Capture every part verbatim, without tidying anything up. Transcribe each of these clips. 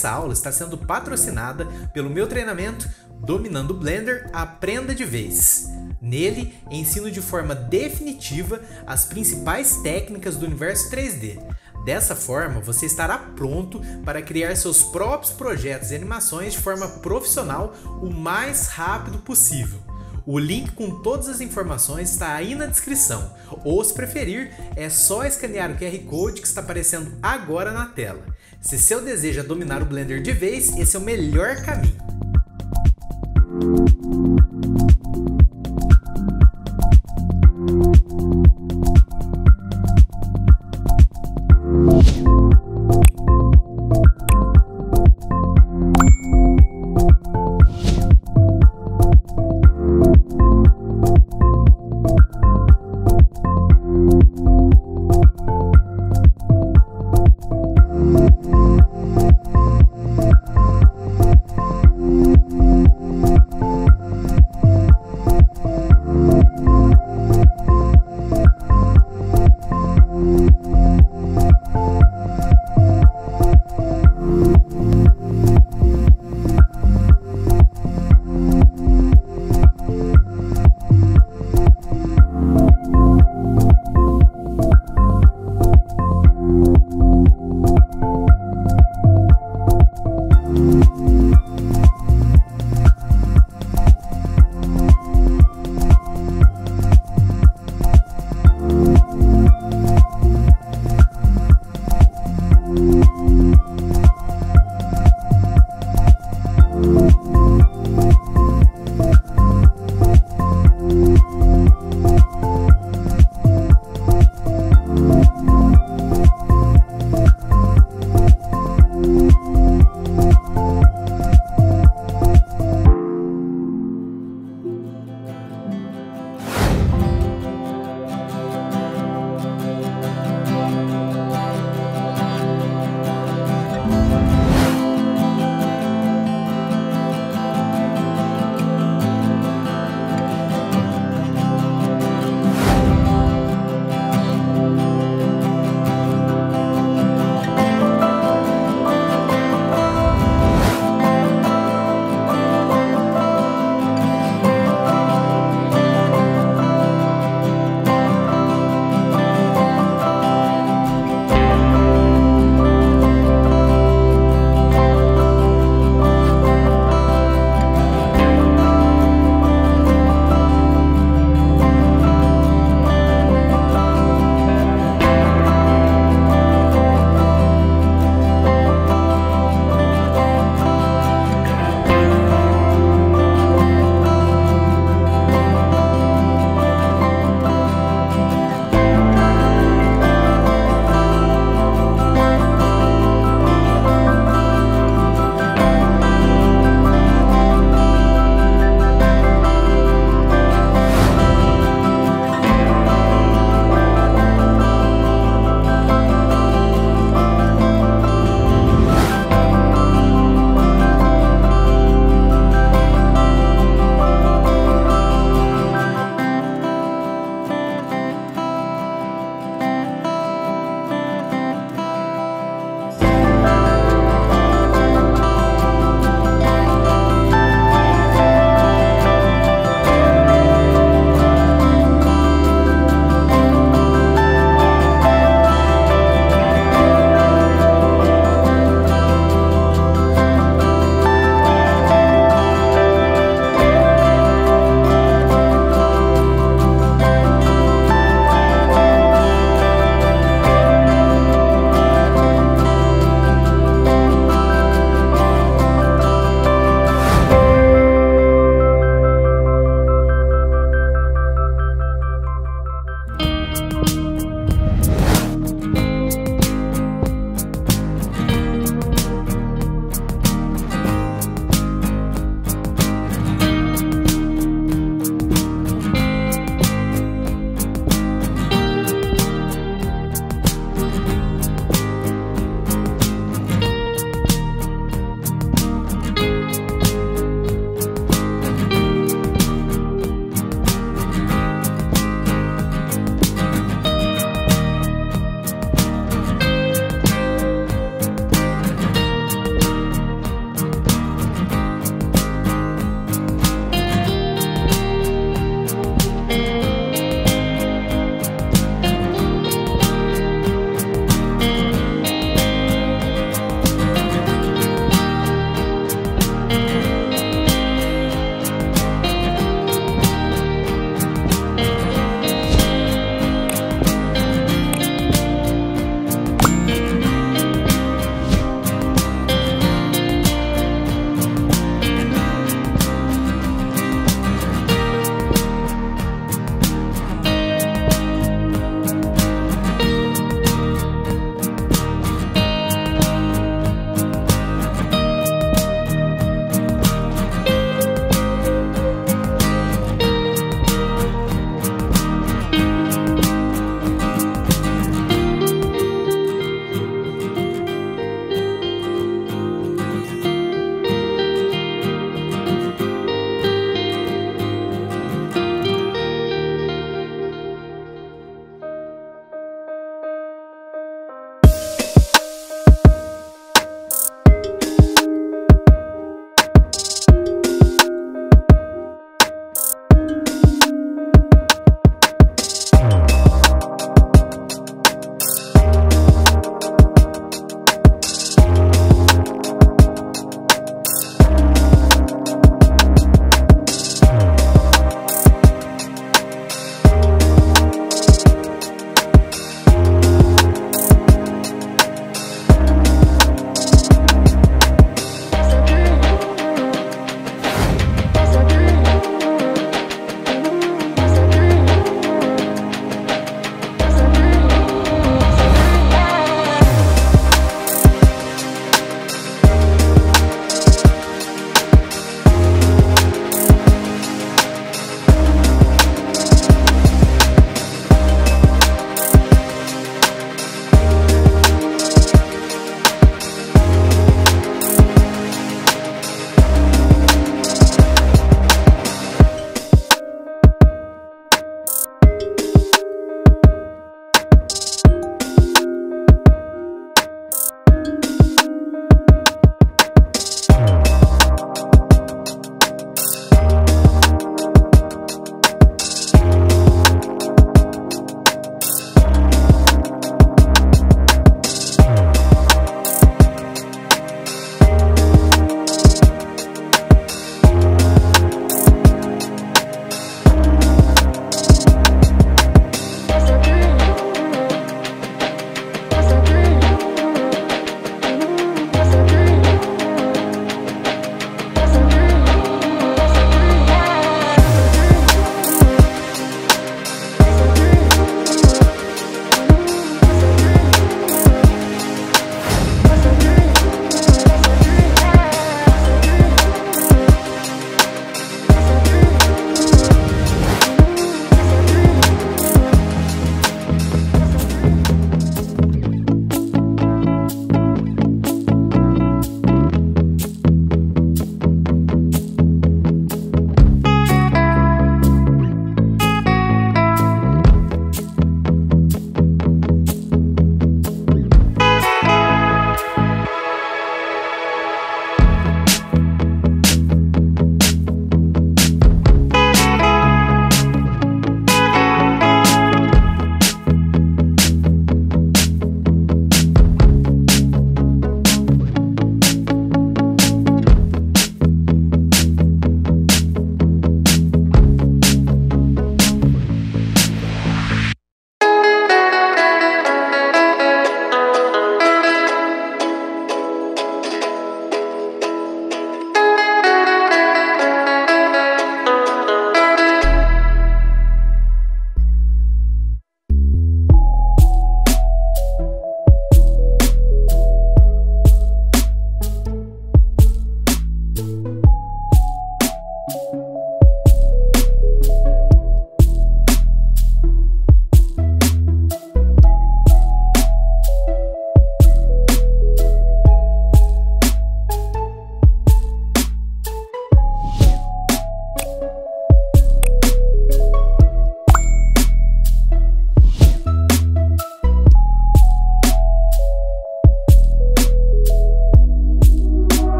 essa aula está sendo patrocinada pelo meu treinamento Dominando o Blender, Aprenda de Vez. Nele, ensino de forma definitiva as principais técnicas do universo três D. Dessa forma, você estará pronto para criar seus próprios projetos e animações de forma profissional o mais rápido possível. O link com todas as informações está aí na descrição, ou se preferir, é só escanear o Q R Code que está aparecendo agora na tela. Se seu desejo é dominar o Blender de vez, esse é o melhor caminho.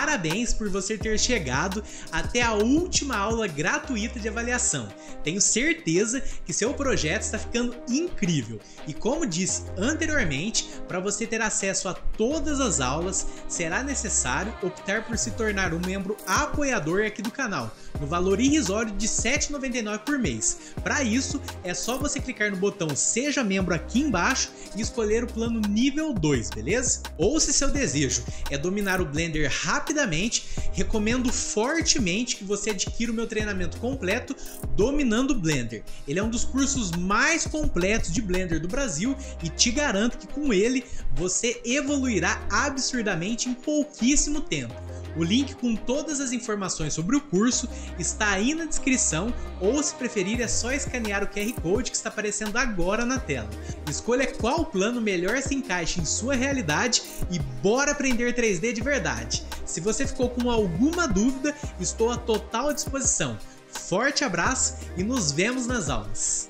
parabéns por você ter chegado até a última aula gratuita de avaliação. Tenho certeza que seu projeto está ficando incrível. E como disse anteriormente, para você ter acesso a todas as aulas, será necessário optar por se tornar um membro apoiador aqui do canal, no valor irrisório de sete reais e noventa e nove centavos por mês. Para isso, é só você clicar no botão Seja Membro aqui embaixo e escolher o plano nível dois, beleza? Ou se seu desejo é dominar o Blender rapidamente, recomendo fortemente que você adquira o meu treinamento completo Dominando o Blender. Ele é um dos cursos mais completos de Blender do Brasil e te garanto que com ele você evoluirá absurdamente em pouquíssimo tempo. O link com todas as informações sobre o curso está aí na descrição, ou se preferir é só escanear o Q R Code que está aparecendo agora na tela. Escolha qual plano melhor se encaixa em sua realidade e bora aprender três D de verdade. Se você ficou com alguma dúvida, estou à total disposição. Forte abraço e nos vemos nas aulas!